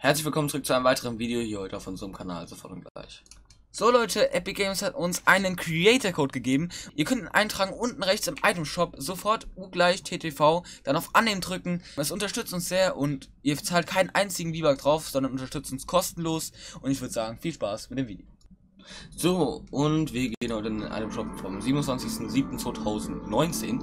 Herzlich willkommen zurück zu einem weiteren Video hier heute auf unserem Kanal, sofort und gleich. So Leute, Epic Games hat uns einen Creator Code gegeben. Ihr könnt ihn eintragen unten rechts im Item Shop, sofort gleich TTV, dann auf Annehmen drücken. Das unterstützt uns sehr und ihr zahlt keinen einzigen V-Buck drauf, sondern unterstützt uns kostenlos. Und ich würde sagen, viel Spaß mit dem Video. So, und wir gehen heute in den Item Shop vom 27.07.2019.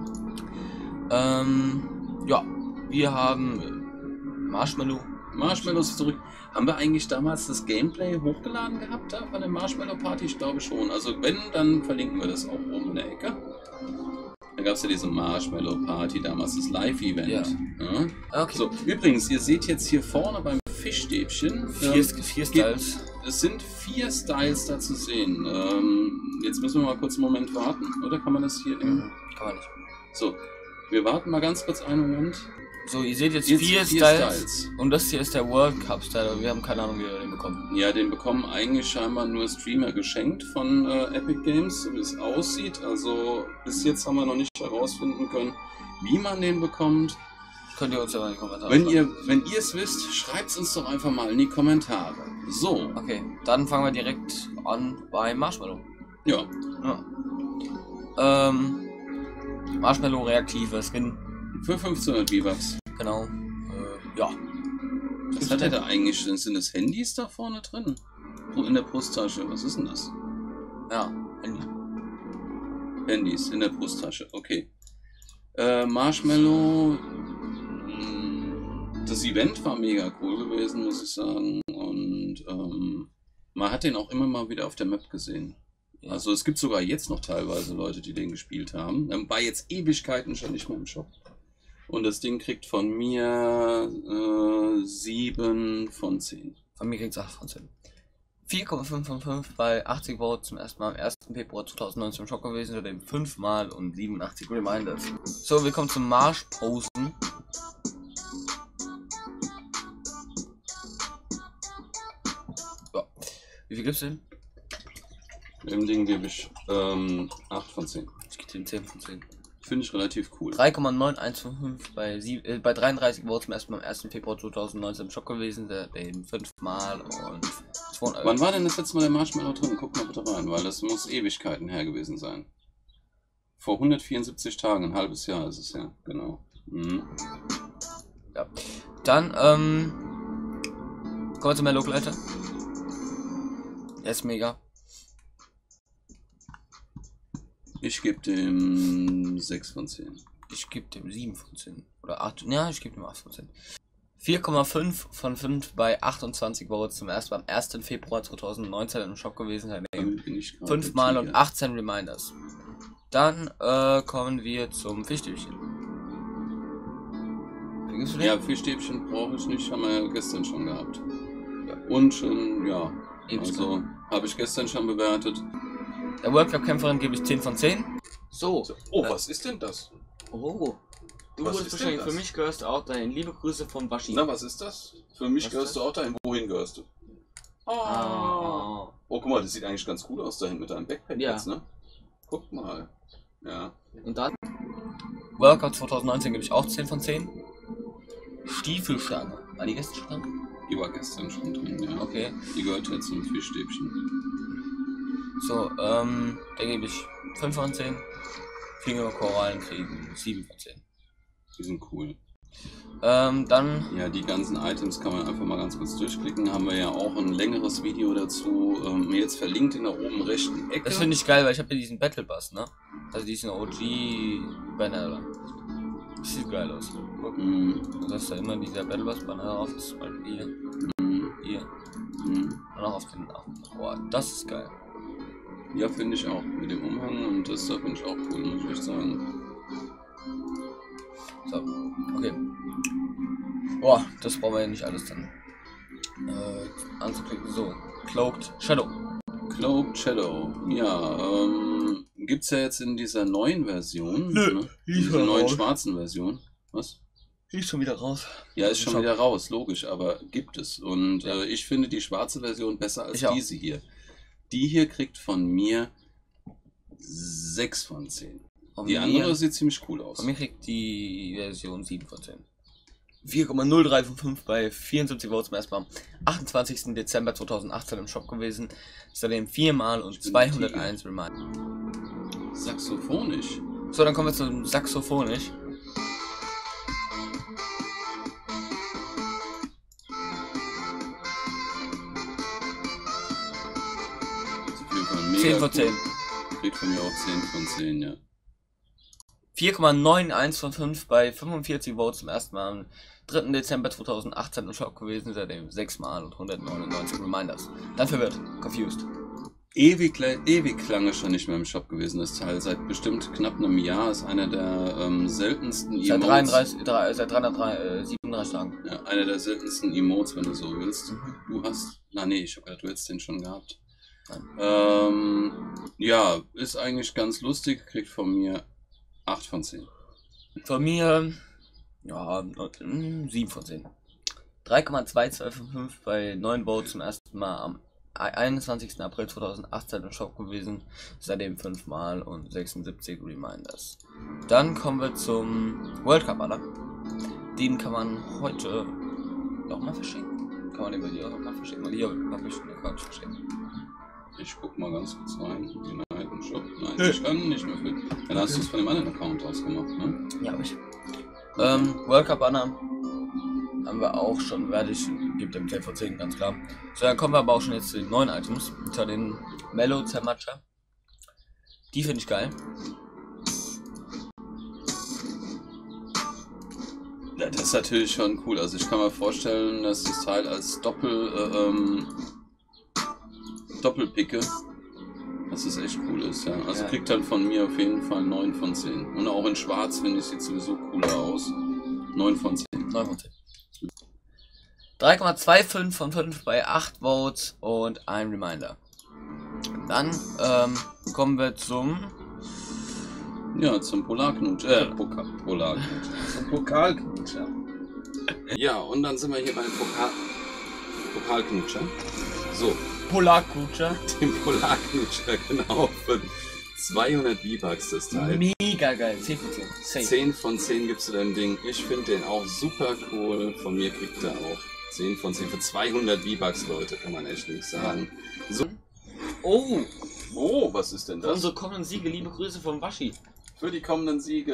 Ja, wir haben Marshmallows zurück. Haben wir eigentlich damals das Gameplay hochgeladen gehabt da von der Marshmallow Party? Ich glaube schon. Also wenn, dann verlinken wir das auch oben in der Ecke. Da gab es ja diese Marshmallow Party, damals das Live-Event. Ja. Ja. Okay. So, übrigens, ihr seht jetzt hier vorne beim Fischstäbchen. Vier Styles. Es sind 4 Styles da zu sehen. Jetzt müssen wir mal kurz einen Moment warten. Oder kann man das hier im... Kann man nicht. So, wir warten mal ganz kurz einen Moment. So, ihr seht jetzt 4 Styles. Und das hier ist der World Cup Style, aber wir haben keine Ahnung, wie wir den bekommen. Ja, den bekommen eigentlich scheinbar nur Streamer geschenkt von Epic Games, so wie es aussieht. Also bis jetzt haben wir noch nicht herausfinden können, wie man den bekommt. Könnt ihr uns ja mal in die Kommentare schreiben. Wenn ihr es wisst, schreibt es uns doch einfach mal in die Kommentare. So. Okay, dann fangen wir direkt an bei Marshmallow. Ja. Marshmallow reaktiver Skin. Für 1500 V-Bucks. Genau. Ja. Was hat er da eigentlich? Sind das Handys da vorne drin? So in der Brusttasche. Was ist denn das? Ja, Handy. Handys in der Brusttasche. Okay. Marshmallow. Das Event war mega cool gewesen, muss ich sagen. Und man hat den auch immer mal wieder auf der Map gesehen. Ja. Also es gibt sogar jetzt noch teilweise Leute, die den gespielt haben. War jetzt Ewigkeiten schon nicht mehr im Shop. Und das Ding kriegt von mir 7 von 10. Von mir kriegt es 8 von 10. 4,5 von 5 bei 80 Votes zum ersten Mal am 1. Februar 2019 im Shop gewesen, zudem 5 Mal und 87 Reminders. So, wir kommen zum Marshposen. Ja. Wie viel gibt's denn? Dem Ding gebe ich 8 von 10. Ich gebe dem 10 von 10. Finde ich relativ cool. 3,91 bei 33 Votes zum ersten Mal am 1. Februar 2019 im Shop gewesen, der eben 5 Mal und 200 Euro. Wann war denn das letzte Mal der Marshmallow drin? Guck mal bitte rein, weil das muss Ewigkeiten her gewesen sein. Vor 174 Tagen, ein halbes Jahr ist es ja, genau. Mhm. Ja. Dann, kommen wir zum Mellow-Gleiter. Der ist mega. Ich gebe dem 6 von 10. Ich gebe dem 7 von 10. Oder 8. Ja, ich gebe dem 8 von 10. 4,5 von 5 bei 28 Votes zum ersten Mal am 1. Februar 2019 im Shop gewesen. 5 Mal und 18 Reminders. Dann kommen wir zum Fischstäbchen. Ja, Fischstäbchen brauche ich nicht, haben wir ja gestern schon gehabt. Ja. Und schon, ja, also habe ich gestern schon bewertet. Der World Cup Kämpferin gebe ich 10 von 10. So. Oh, was ist denn das? Oh. Du wurdest wahrscheinlich für mich gehörst du auch dahin. Liebe Grüße von Bashi. Na, was ist das? Für mich gehörst du auch dahin. Wohin gehörst du? Oh, guck mal, das sieht eigentlich ganz cool aus dahin mit deinem Backpack jetzt, ne? Guck mal. Ja. Und dann? World Cup 2019 gebe ich auch 10 von 10. Stiefelschlange. War die gestern schon? Die war gestern schon drin, ja. Okay. Die gehört jetzt zum Fischstäbchen. So, da gebe ich 5 von 10. Finger Korallen kriegen 7 von 10. Die sind cool. Dann... Ja, die ganzen Items kann man einfach mal ganz kurz durchklicken. Haben wir ja auch ein längeres Video dazu. Jetzt verlinkt in der oben rechten Ecke. Das finde ich geil, weil ich habe ja diesen Battle Bus, ne? Also diesen OG-Banner. Das sieht geil aus. Guck. Das ist ja immer dieser Battle Bus Banner auf. Das ist mal hier. Hier. Und auch auf den... Boah, das ist geil. Ja, finde ich auch. Mit dem Umhang und das da finde ich auch cool, muss ich echt sagen. So, okay. Boah, das brauchen wir ja nicht alles dann anzuklicken. So, Cloaked Shadow. Cloaked Shadow, ja, gibt's ja jetzt in dieser neuen Version. Nö, ne? Dieser neuen schwarzen Version. Was? Die ist schon wieder raus. Ja, ist schon wieder raus, logisch, aber gibt es. Und ich finde die schwarze Version besser als diese hier. Die hier kriegt von mir 6 von 10. Die andere sieht ziemlich cool aus. Von mir kriegt die Version 7 von 10. 4,03 von 5 bei 74 Votes zum ersten Mal am 28. Dezember 2018 im Shop gewesen. Seitdem 4 Mal und 201 Reminder. Saxophonisch. So, dann kommen wir zum Saxophonisch. Mega 10 von 10. Cool. Kriegt von mir auch 10 von 10, ja. 4,91 von 5 bei 45 Votes zum ersten Mal am 3. Dezember 2018 im Shop gewesen, seitdem 6 Mal und 199 Reminders. Dann verwirrt, confused. Ewig lange schon nicht mehr im Shop gewesen, das Teil. Seit bestimmt knapp einem Jahr ist einer der seltensten Emotes. Seit 337 Tagen. Ja, einer der seltensten Emotes, wenn du so willst. Du hast... Na nee, ich hab gedacht, du hättest den schon gehabt. Ja, ist eigentlich ganz lustig, kriegt von mir 8 von 10. Von mir, ja, 7 von 10. 3,22 von 5 bei 9 Votes zum ersten Mal am 21. April 2018 im Shop gewesen. Seitdem 5 Mal und 76 Reminders. Dann kommen wir zum World Cup, Alter. Den kann man heute nochmal verschicken. Kann man den bei dir auch nochmal verschicken? Weil hier habe ich den Account verschicken. Ich guck mal ganz kurz rein in den alten Shop. Nein, ich kann nicht mehr für. Dann hast du es von dem anderen Account ausgemacht, ne? Ja, hab ich. World Cup Banner haben wir auch schon fertig. Gibt dem 10 von 10, ganz klar. So, dann kommen wir aber auch schon jetzt zu den neuen Items. Und zwar den Mellow Zermatscher. Die finde ich geil. Ja, das ist natürlich schon cool. Also ich kann mir vorstellen, dass das Teil als Doppelpicke, dass es echt cool ist, ja. Also kriegt dann von mir auf jeden Fall 9 von 10. Und auch in schwarz finde ich, sieht sowieso cooler aus. 9 von 10. 9 von 10. 3,25 von 5 bei 8 Votes und ein Reminder. Dann kommen wir zum... Ja, zum Polarknutsch. Polarknutsch. Zum Pokalknutscher. Ja, und dann sind wir hier beim Pokalknutscher. So. Polarknutscher. Den Polarknutscher, genau. Für 200 V-Bucks das Teil. Mega geil. 10 von 10. Safe. 10 von 10 gibst du dem Ding. Ich finde den auch super cool. Von mir kriegt er auch 10 von 10. Für 200 V-Bucks, Leute, kann man echt nichts sagen. So. Oh! Oh, was ist denn das? Unsere kommenden Siege, liebe Grüße vom Waschi. Für die kommenden Siege.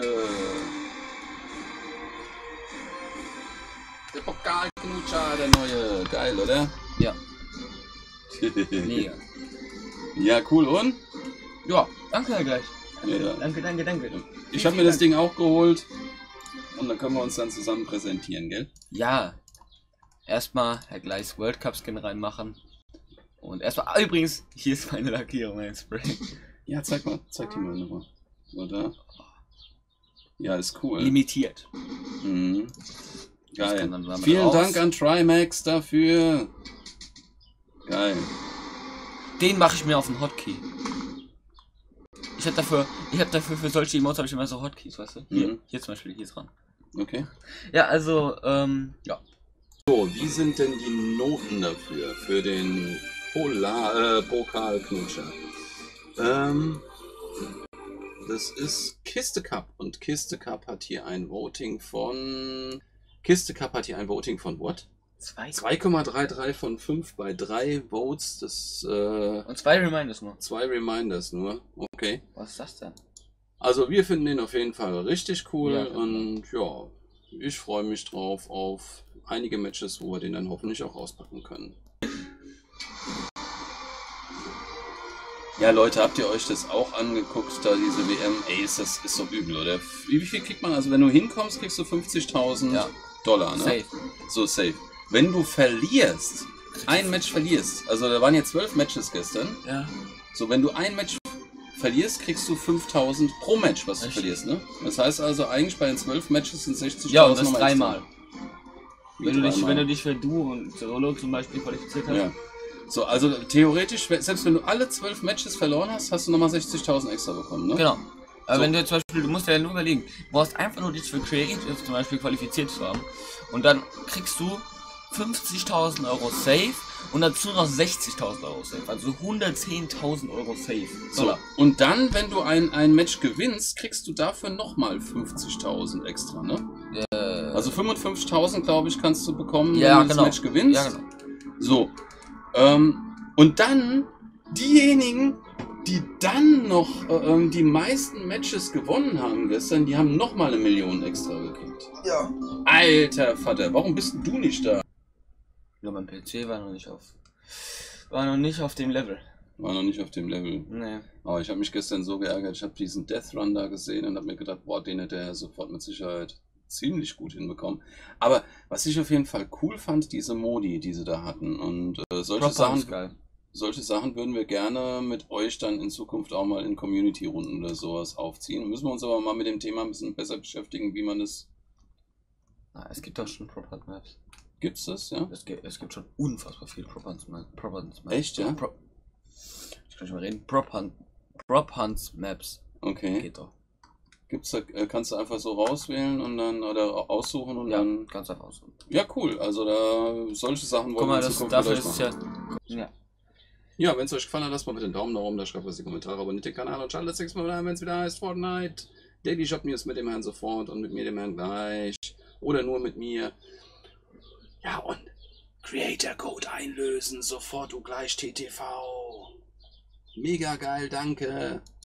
Der Pokalknutscher, der neue. Geil, oder? Ja. Mega. Ja, cool, und? Ja, danke gleich. Ja. Danke. Ich habe mir das Ding auch geholt. Und dann können wir uns dann zusammen präsentieren, gell? Ja. Erstmal Herr Gleis World Cup Skin reinmachen. Und erstmal, übrigens, hier ist meine Lackierung, mein Spray. Ja, zeig die mal nochmal. Oder? Ja, ist cool. Limitiert. Mhm. Geil. Vielen Dank an Trimax dafür. Geil. Den mache ich mir auf den Hotkey. Ich hab dafür für solche Emotes habe ich immer so Hotkeys, weißt du? Hier zum Beispiel, hier dran. Okay. Ja, also, ja. So, wie sind denn die Noten dafür? Für den Pokalknutscher. Das ist Kiste Cup und Kiste Cup hat hier ein Voting von... what? 2,33 von 5 bei 3 Votes. Das, und 2 Reminders nur. 2 Reminders nur, okay. Was ist das denn? Also wir finden den auf jeden Fall richtig cool, ja, und ja, ich freue mich drauf auf einige Matches, wo wir den dann hoffentlich auch auspacken können. Ja, Leute, habt ihr euch das auch angeguckt, da diese WM? Ey, ist so übel, oder? Wie viel kriegt man? Also wenn du hinkommst, kriegst du 50.000 Dollar, ne? Safe. So, safe. Wenn du verlierst, ein Match verlierst, also da waren ja 12 Matches gestern. Ja. So, wenn du ein Match verlierst, kriegst du 5.000 pro Match, was du verlierst, ne? Das heißt also, eigentlich bei den 12 Matches sind 60.000. Ja, und das dreimal. Wenn dreimal. du dich für Duo und Solo zum Beispiel qualifiziert hast. Ja. So, also theoretisch, selbst wenn du alle 12 Matches verloren hast, hast du nochmal 60.000 extra bekommen, ne? Genau. Aber So. wenn du zum Beispiel, du musst ja nur überlegen, du brauchst einfach nur dich für Creative zum Beispiel qualifiziert zu haben. Und dann kriegst du 50.000 Euro safe und dazu noch 60.000 Euro safe. Also 110.000 Euro safe. So, und dann, wenn du ein Match gewinnst, kriegst du dafür nochmal 50.000 extra, ne? Also 55.000, glaube ich, kannst du bekommen, ja, wenn du das Match gewinnst. Ja, genau. So. Und dann diejenigen, die dann noch die meisten Matches gewonnen haben gestern, die haben nochmal 1 Million extra gekriegt. Ja. Alter Vater, warum bist denn du nicht da? Ja, mein PC war noch nicht auf dem Level. War noch nicht auf dem Level. Nee. Aber ich habe mich gestern so geärgert, ich habe diesen Death Run da gesehen und habe mir gedacht, boah, den hätte er sofort mit Sicherheit ziemlich gut hinbekommen. Aber was ich auf jeden Fall cool fand, diese Modi, die sie da hatten. Und solche Sachen würden wir gerne mit euch dann in Zukunft auch mal in Community-Runden oder sowas aufziehen. Müssen wir uns aber mal mit dem Thema ein bisschen besser beschäftigen, wie man das... Es gibt doch schon Prop-Hunt-Maps. Gibt's das, ja? Es gibt schon unfassbar viele Prop-Hunt-Maps. Echt, ja? Ich kann nicht mehr reden. Prop-Hunt-Maps. Okay. Geht doch. Gibt's da, kannst du einfach so rauswählen und dann oder aussuchen und dann... Kannst du einfach aussuchen. Ja, cool. Also da solche Sachen wollen wir in Zukunft dafür ist es ja. Ja, wenn es euch gefallen hat, lasst mal bitte einen Daumen nach oben, da schreibt was in die Kommentare, abonniert den Kanal und schaltet das nächste Mal wieder ein, wenn es wieder heißt Fortnite. Daily Shop News mit dem Herrn sofort und mit mir dem Herrn gleich. Oder nur mit mir. Ja, und Creator Code einlösen, sofort du gleich TTV. Mega geil, danke.